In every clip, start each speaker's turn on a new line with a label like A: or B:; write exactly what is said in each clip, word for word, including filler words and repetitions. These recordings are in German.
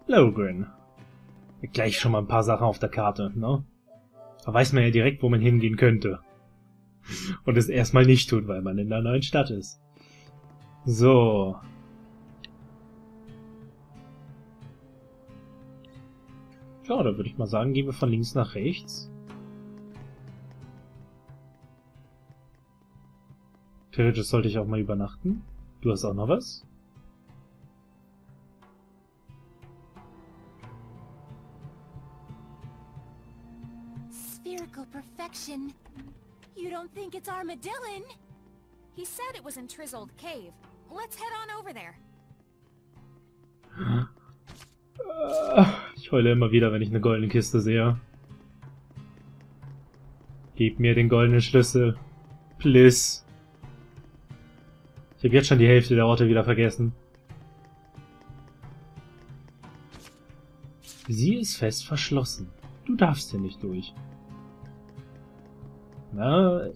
A: Lohgrin. Gleich schon mal ein paar Sachen auf der Karte, ne? Da weiß man ja direkt, wo man hingehen könnte. Und es erstmal nicht tut, weil man in der neuen Stadt ist. So. Ja, da würde ich mal sagen, gehen wir von links nach rechts. Theoretisch sollte ich auch mal übernachten. Du hast auch noch was?
B: Spherical perfection. You don't think it's Armadillon?
C: He said it was in Trizold Cave. Let's head on over there.
A: Ich heule immer wieder, wenn ich eine goldene Kiste sehe. Gib mir den goldenen Schlüssel. Please. Ich habe jetzt schon die Hälfte der Orte wieder vergessen. Sie ist fest verschlossen. Du darfst hier nicht durch. Na...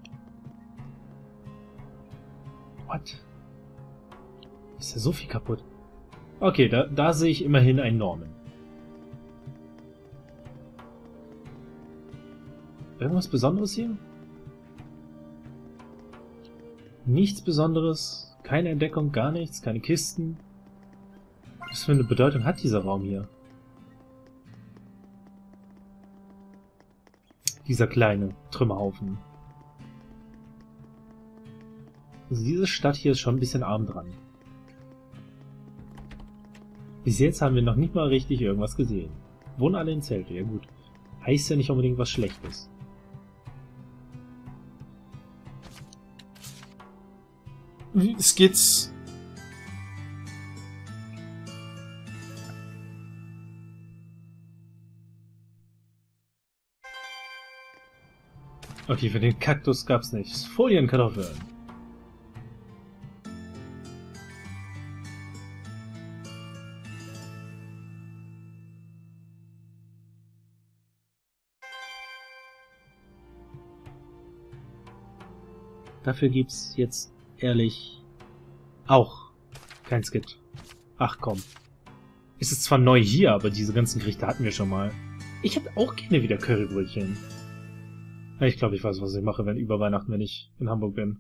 A: What? Ist ja so viel kaputt. Okay, da, da sehe ich immerhin einen Norman. Irgendwas Besonderes hier? Nichts Besonderes. Keine Entdeckung, gar nichts. Keine Kisten. Was für eine Bedeutung hat dieser Raum hier? Dieser kleine Trümmerhaufen. Also diese Stadt hier ist schon ein bisschen arm dran. Bis jetzt haben wir noch nicht mal richtig irgendwas gesehen. Wohnen alle in Zelte, ja gut. Heißt ja nicht unbedingt was Schlechtes.
D: Es geht's.
A: Okay, für den Kaktus gab's nichts. Folienkartoffeln. Dafür gibt's jetzt ehrlich auch kein Skit. Ach komm. Es ist zwar neu hier, aber diese ganzen Gerichte hatten wir schon mal. Ich hätte auch gerne wieder Currybrötchen. Ich glaube, ich weiß, was ich mache, wenn über Weihnachten, wenn ich in Hamburg bin.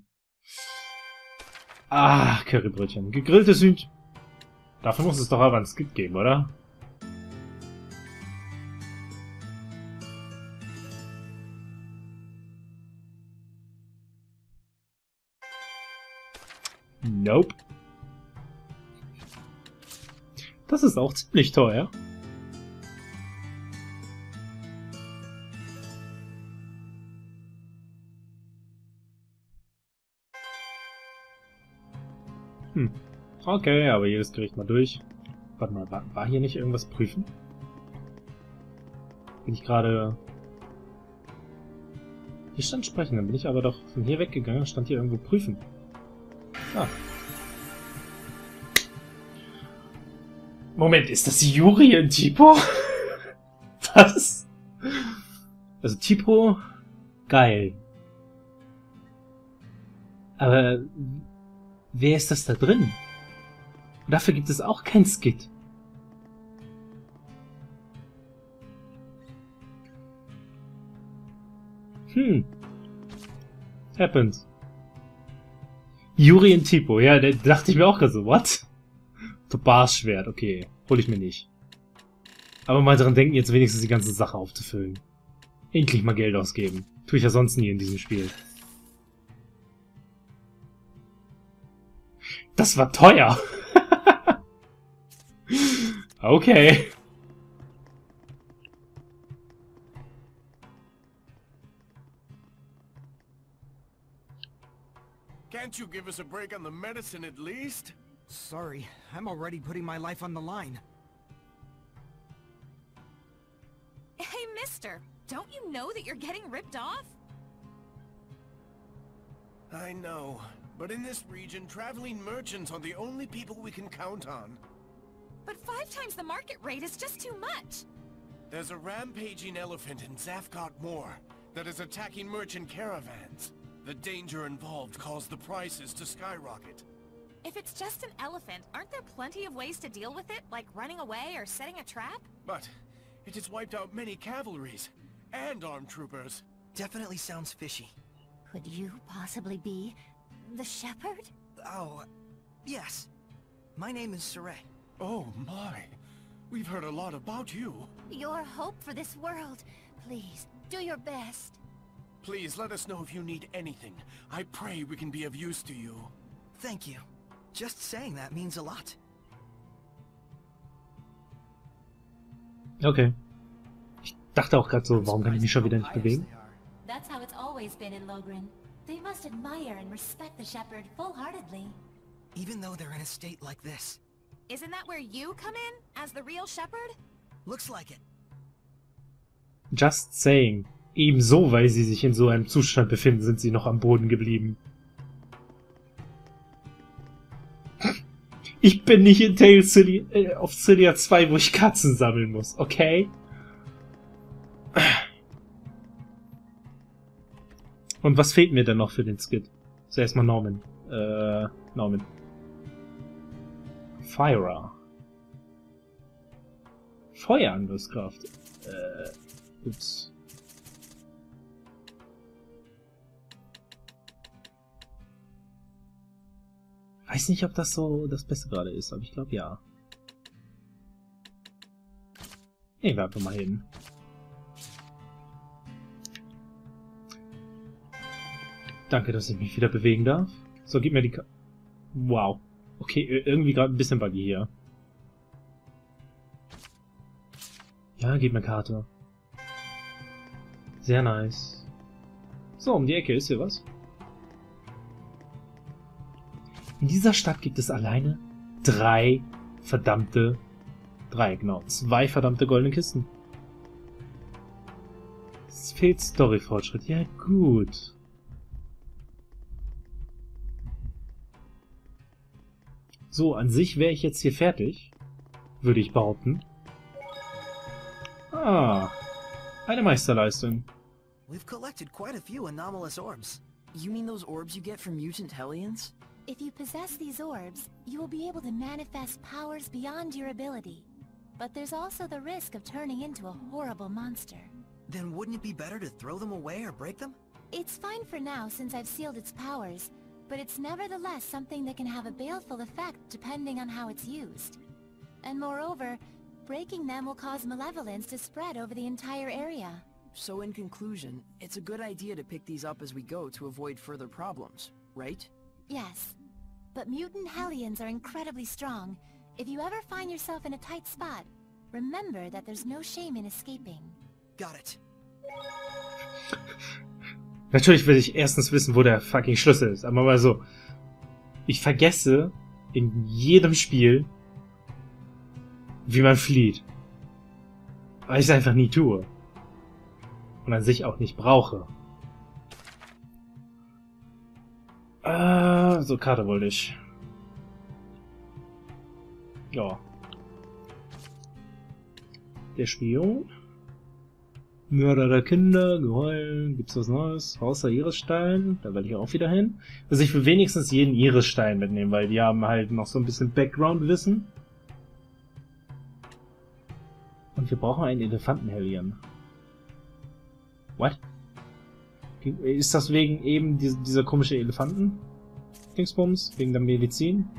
A: Ah, Currybrötchen. Gegrilltes Hühnchen. Dafür muss es doch aber ein Skit geben, oder? Nope. Das ist auch ziemlich teuer. Hm. Okay, aber jedes Gericht mal durch. Warte mal, war, war hier nicht irgendwas prüfen? Bin ich gerade... Hier stand sprechen, dann bin ich aber doch von hier weggegangen, stand hier irgendwo prüfen. Ah. Moment, ist das Yuri in Tipo? Was? Also Tipo, geil. Aber wer ist das da drin? Und dafür gibt es auch kein Skit. Hm. Happens. Yuri in Tipo, ja, da dachte ich mir auch gerade so, what? Topas-Schwert, okay, hol ich mir nicht. Aber mal dran denken, jetzt wenigstens die ganze Sache aufzufüllen. Endlich mal Geld ausgeben. Tue ich ja sonst nie in diesem Spiel. Das war teuer. Okay.
E: Can't you give us a break on the medicine at least?
F: Sorry, I'm already putting my life on the line.
C: Hey, mister, don't you know that you're getting ripped off?
E: I know, but in this region, traveling merchants are the only people we can count on.
C: But five times the market rate is just too much.
E: There's a rampaging elephant in Zafgot Moor that is attacking merchant caravans. The danger involved caused the prices to skyrocket.
C: If it's just an elephant, aren't there plenty of ways to deal with it, like running away or setting a trap?
E: But it has wiped out many cavalries and armed troopers.
F: Definitely sounds fishy.
B: Could you possibly be the shepherd?
F: Oh, yes. My name is Saray.
E: Oh my. We've heard a lot about you.
B: Your hope for this world. Please, do your best.
E: Please let us know if you need anything. I pray we can be of use to you.
F: Thank you. Just saying that means a lot.
A: Okay. Ich dachte auch gerade so, warum kann ich mich schon wieder nicht bewegen?
B: That's how it's always been in Logren. They must admire and respect the shepherd full-heartedly.
F: Even though they're in a state like this.
C: Isn't that where you come in, as the real shepherd?
F: Looks like it.
A: Just saying. Ebenso, weil sie sich in so einem Zustand befinden, sind sie noch am Boden geblieben. Ich bin nicht in Tales City, äh, auf Cilia zwei, wo ich Katzen sammeln muss, okay? Und was fehlt mir denn noch für den Skit? Zuerst mal Norman. Äh, Norman. Fire. Feuerangriffskraft. Äh, ups. Weiß nicht, ob das so das Beste gerade ist, aber ich glaube ja. Nehmen wir einfach mal hin. Danke, dass ich mich wieder bewegen darf. So, gib mir die Ka Wow. Okay, irgendwie gerade ein bisschen buggy hier. Ja, gib mir Karte. Sehr nice. So, um die Ecke ist hier was. In dieser Stadt gibt es alleine drei verdammte... Drei, genau. Zwei verdammte goldene Kisten. Es fehlt Story-Fortschritt. Ja, gut. So, an sich wäre ich jetzt hier fertig. Würde ich behaupten. Ah. Eine Meisterleistung.
F: We've collected quite a few anomalous orbs. You mean those orbs you get from mutant Hellions?
B: If you possess these orbs, you will be able to manifest powers beyond your ability. But there's also the risk of turning into a horrible monster.
F: Then wouldn't it be better to throw them away or break them?
B: It's fine for now since I've sealed its powers, but it's nevertheless something that can have a baleful effect depending on how it's used. And moreover, breaking them will cause malevolence to spread over the entire area.
G: So in conclusion, it's a good idea to pick these up as we go to avoid further problems, right?
B: Yes. But mutant Hellions are incredibly strong. If you ever find yourself in a tight spot, remember that there's no shame in escaping.
F: Got it.
A: Natürlich will ich erstens wissen, wo der fucking Schlüssel ist, aber mal so. Ich vergesse in jedem Spiel, wie man flieht. Weil ich es einfach nie tue. Und an sich auch nicht brauche. Äh, so, Karte wollte ich. Ja. Der Spion. Mörder der Kinder, Geheul, gibt's was Neues? Haus der Irisstein, da werde ich auch wieder hin. Also ich will wenigstens jeden Irisstein mitnehmen, weil die haben halt noch so ein bisschen Background-Wissen. Und wir brauchen einen Elefantenhellion. What? Ist das wegen eben dieser, dieser komische Elefanten? Dingsbums? Wegen der Medizin?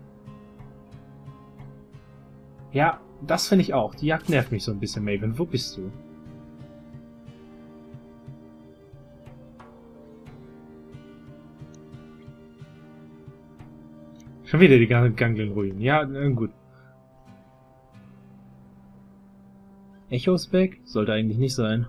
A: Ja, das finde ich auch. Die Jagd nervt mich so ein bisschen, Maven. Wo bist du? Schon wieder die Ganglion-Ruinen. Ja, gut. Echos back? Sollte eigentlich nicht sein.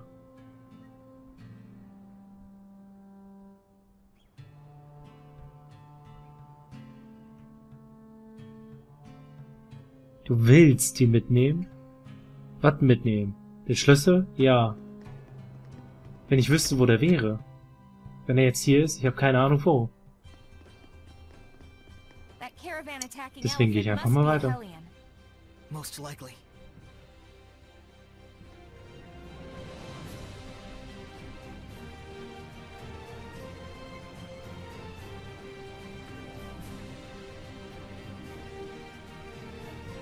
A: Du willst die mitnehmen? Was mitnehmen? Den Schlüssel? Ja. Wenn ich wüsste, wo der wäre. Wenn er jetzt hier ist, ich habe keine Ahnung wo. Deswegen gehe ich einfach mal weiter.
F: Most likely.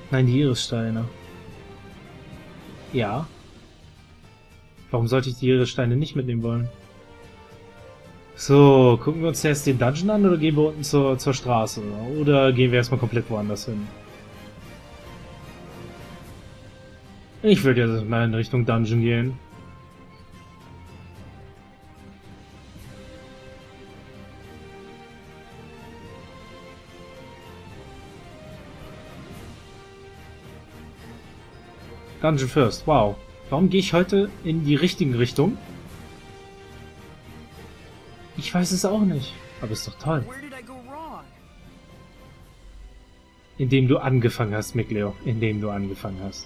A: Nein, die Irissteine. Ja. Warum sollte ich die Irissteine nicht mitnehmen wollen? So, gucken wir uns erst den Dungeon an oder gehen wir unten zur, zur Straße? Oder gehen wir erstmal komplett woanders hin? Ich würde jetzt mal in Richtung Dungeon gehen. Dungeon First, wow. Warum gehe ich heute in die richtige Richtung? Ich weiß es auch nicht. Aber ist doch toll.
G: Where did I go wrong?
A: Indem du angefangen hast, Mikleo. Indem du angefangen hast.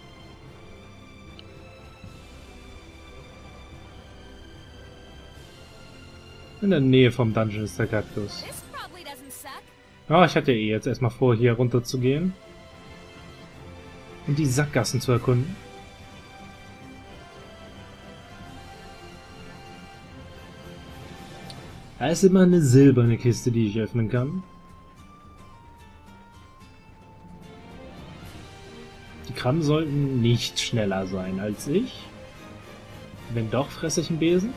A: In der Nähe vom Dungeon ist der Kaktus.
C: This probably doesn't suck.
A: Ja, ich hatte eh jetzt erstmal vor, hier runter zu gehen. Und die Sackgassen zu erkunden. Da ist immer eine silberne Kiste, die ich öffnen kann. Die Krabben sollten nicht schneller sein als ich. Wenn doch, fresse ich einen Besen.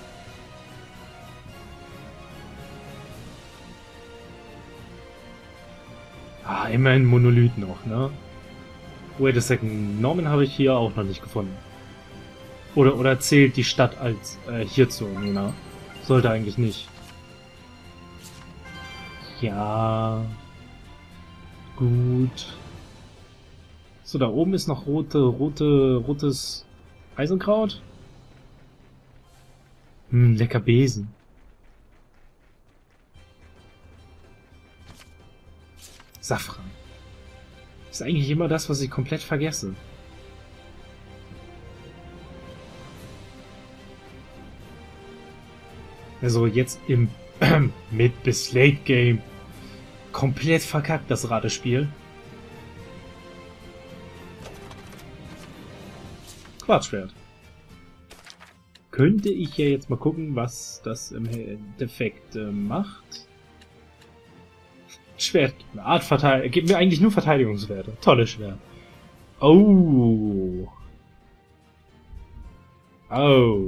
A: Ah, immerhin Monolith noch, ne? Wait a second, Norman habe ich hier auch noch nicht gefunden. Oder, oder zählt die Stadt als äh, hierzu, ne? Sollte eigentlich nicht. Ja. Gut. So, da oben ist noch rote, rote, rotes Eisenkraut. Hm, lecker Besen. Safran. Ist eigentlich immer das, was ich komplett vergesse. Also jetzt im Mid- bis Late Game komplett verkackt, das Ratespiel. Quarzschwert. Könnte ich ja jetzt mal gucken, was das im Endeffekt äh, macht. Schwert, eine Art Verteidigung, gibt mir eigentlich nur Verteidigungswerte. Tolles Schwert. Oh. Oh.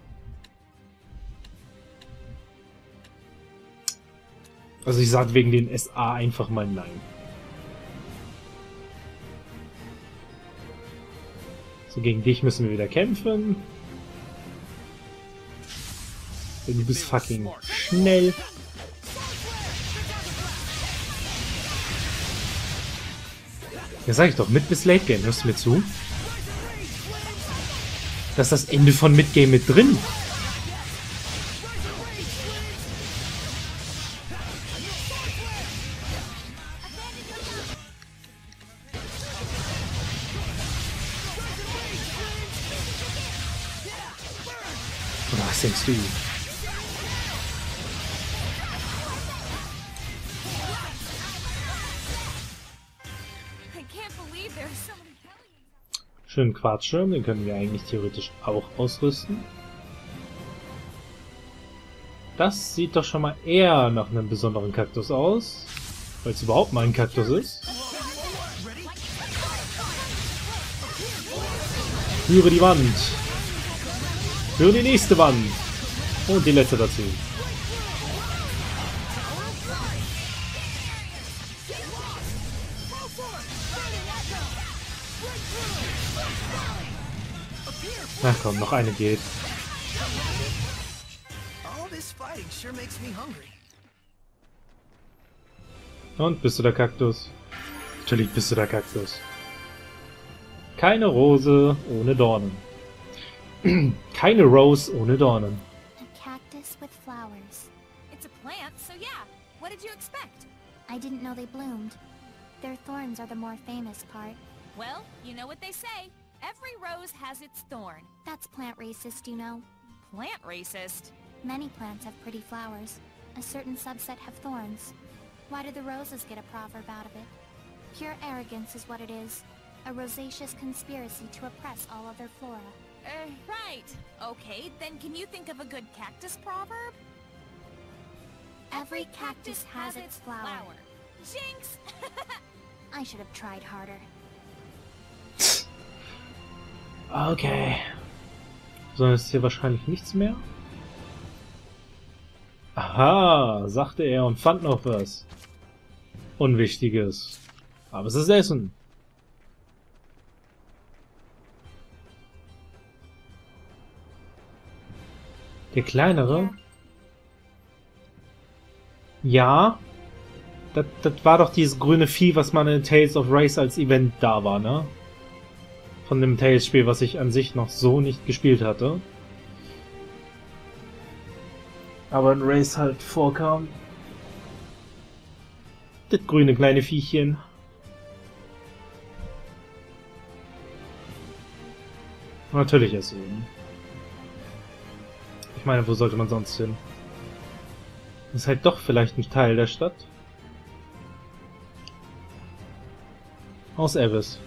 A: Also ich sag wegen den S A einfach mal nein. So, gegen dich müssen wir wieder kämpfen. Denn du bist fucking schnell. Ja, sag ich doch, Mid- bis Late Game, hörst du mir zu? Das ist das Ende von Mid Game mit drin. Oder was denkst du? Schönen Quarzschirm, den können wir eigentlich theoretisch auch ausrüsten. Das sieht doch schon mal eher nach einem besonderen Kaktus aus, weil es überhaupt mal ein Kaktus ist. Führe die Wand. Führe die nächste Wand. Und die letzte dazu. Na komm, noch eine geht. Und bist du der Kaktus? Natürlich bist du der Kaktus. Keine Rose ohne Dornen. Keine Rose ohne Dornen.
B: A cactus with flowers.
C: It's a plant, so yeah. What did you expect?
B: I didn't know they bloomed. Their thorns are the more famous part.
C: Well, you know what they say. Every rose has its thorn.
B: That's plant racist, you know.
C: Plant racist?
B: Many plants have pretty flowers. A certain subset have thorns. Why do the roses get a proverb out of it? Pure arrogance is what it is. A rosaceous conspiracy to oppress all other flora.
C: Uh, right. Okay, then can you think of a good cactus proverb?
B: Every cactus has its flower.
C: Jinx!
B: I should have tried harder.
A: Okay. So, ist hier wahrscheinlich nichts mehr. Aha, sagte er und fand noch was. Unwichtiges. Aber es ist Essen. Der kleinere? Ja. Das, das war doch dieses grüne Vieh, was man in Tales of Race als Event da war, ne? Von dem Tales-Spiel, was ich an sich noch so nicht gespielt hatte. Aber in Race halt vorkam. Das grüne kleine Viechchen. Natürlich ist oben. Ich meine, wo sollte man sonst hin? Ist halt doch vielleicht ein Teil der Stadt. Aus Abyss.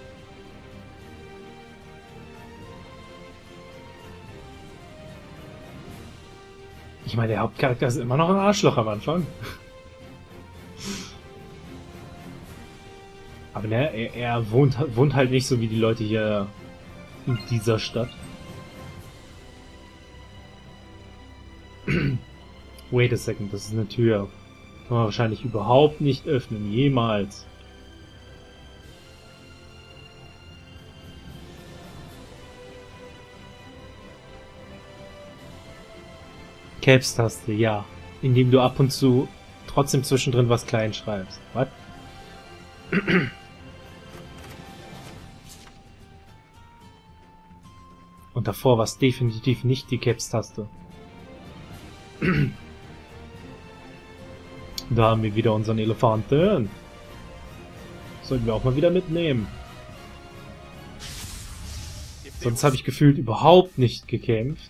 A: Ich meine, der Hauptcharakter ist immer noch ein Arschloch am Anfang. Aber ne, er, er wohnt, wohnt halt nicht so wie die Leute hier in dieser Stadt. Wait a second, das ist eine Tür. Kann man wahrscheinlich überhaupt nicht öffnen, jemals. Caps-Taste, ja. Indem du ab und zu trotzdem zwischendrin was klein schreibst. Was? Und davor war es definitiv nicht die Caps-Taste. Da haben wir wieder unseren Elefanten. Sollten wir auch mal wieder mitnehmen. Sonst habe ich gefühlt überhaupt nicht gekämpft.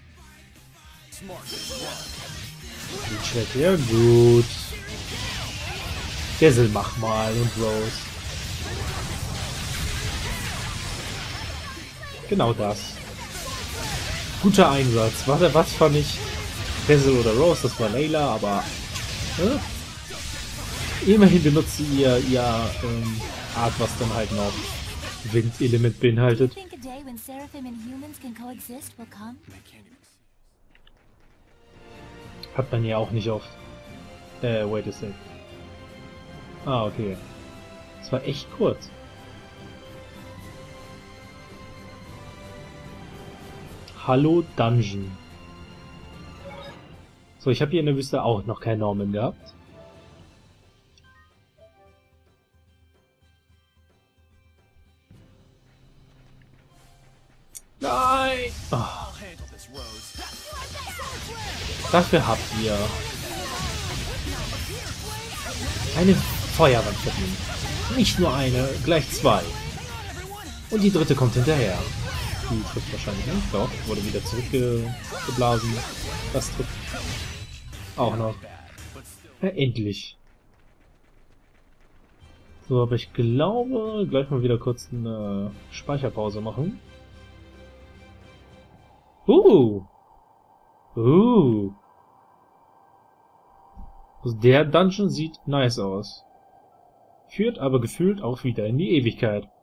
A: Ja gut. Gessel, mach mal und Rose. Genau das. Guter Einsatz. Warte, was fand ich? Gessel oder Rose, das war Layla, aber äh? immerhin benutzt sie ihr, ihr ähm, Art, was dann halt noch Windelement beinhaltet. Hat man ja auch nicht oft. Äh, wait a sec. Ah, okay. Das war echt kurz. Hallo Dungeon. So, ich habe hier in der Wüste auch noch keinen Norman gehabt. Nein! Oh. Dafür habt ihr eine Feuerwand verdient. Nicht nur eine, gleich zwei. Und die dritte kommt hinterher. Die trifft wahrscheinlich nicht. Doch, wurde wieder zurückgeblasen. Das trifft auch noch. Ja, endlich. So, aber ich glaube, gleich mal wieder kurz eine Speicherpause machen. Uh! Uh! Also der Dungeon sieht nice aus. Führt aber gefühlt auch wieder in die Ewigkeit.